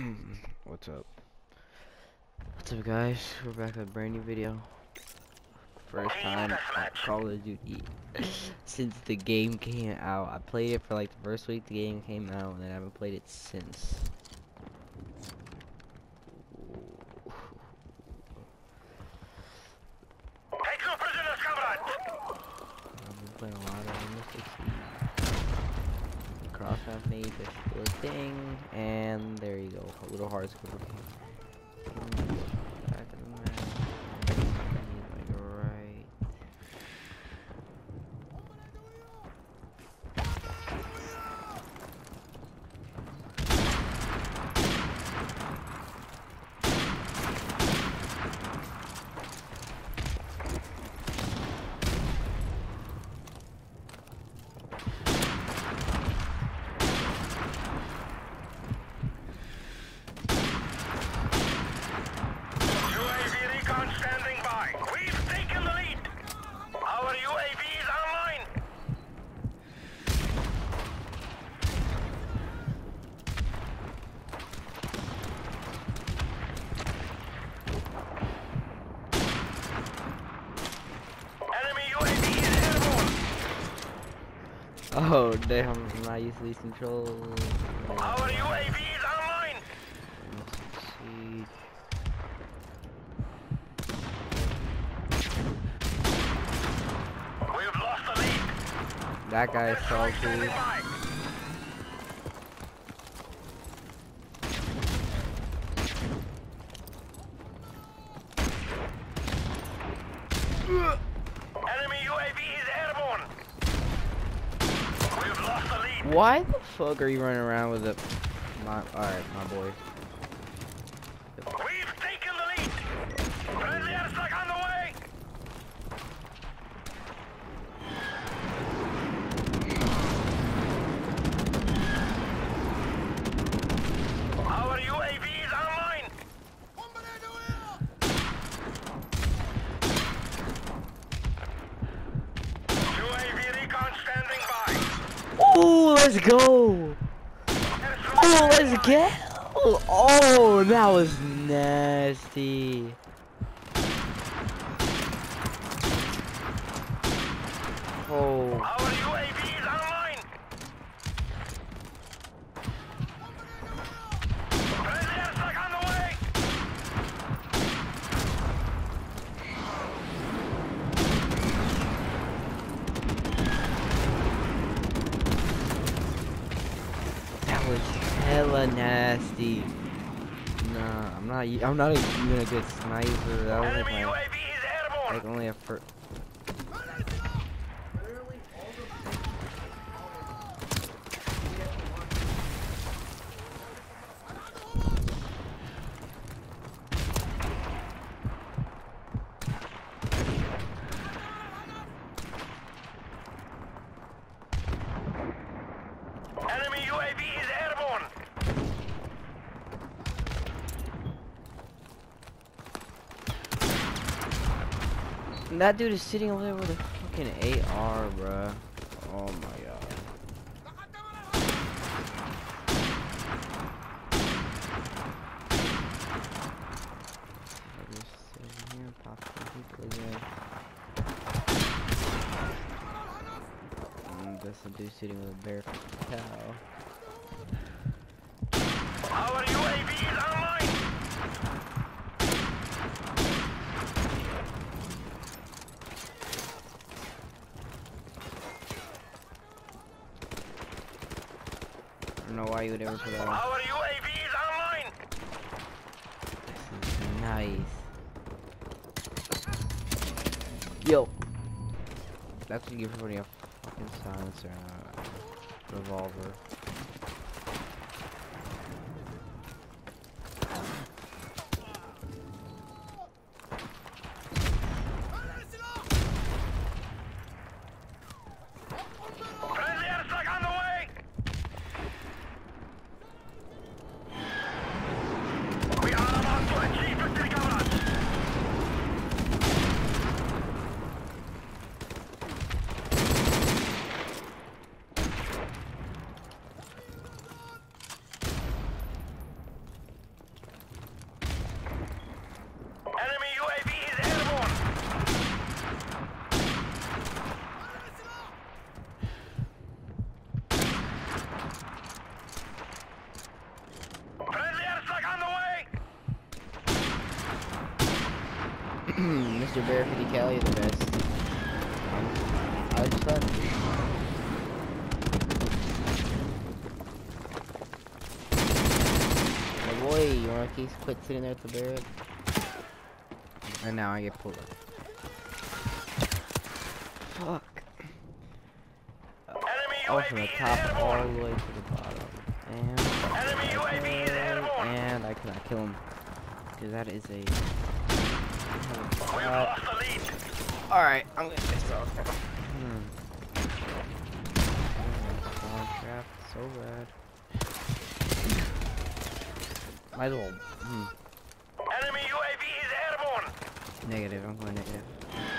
What's up? What's up, guys? We're back with a brand new video. First time on Call of Duty since the game came out. I played it for like the first week the game came out, and I haven't played it since. I've been playing a lot of Mystic Siege. Crossmap made this little thing, and there you go. A little hard score. Back of the map. Like right. Oh damn, I'm not used to these controls. Our UAV is online! Succeed. We've lost the lead! That guy's salty. Standing by. Enemy UAV is airborne! We've lost the lead! Why the fuck are you running around with a alright, my boy. We've taken the lead! Friendly airstrike on the way! Our UAV is online! UAV recon standing by! Oh, let's go! Oh, let's get! Oh, that was nasty. Oh, Our UAV is online! Friendly airstrike on the way! that was hella nasty. Nah, I'm not even a good sniper. That was Enemy like my, UAV is airborne! like only a first. Enemy UAV is airborne! And that dude is sitting over there with a fucking AR, bruh. Oh my god. I just sit here and pop some people again. That's some dude sitting with a bear cow. Our UAV is online! I don't know why you would ever put that on. Our UAV is online! This is nice. Yo. That's what you give everybody a fucking silencer and a revolver. Friendly airstrike on the way! We are about to achieve victory coverage! Mr. Bear 50 Cal, you're the best. I just left. My boy, you wanna quit sitting there at the barrack? And now I get pulled up. Fuck. Oh, from the top all the way to the bottom. And I cannot kill him. Because that is a... Alright, I'm gonna fix it off. Spawn trap, so bad. My little... Enemy UAV is airborne. Negative, I'm going negative.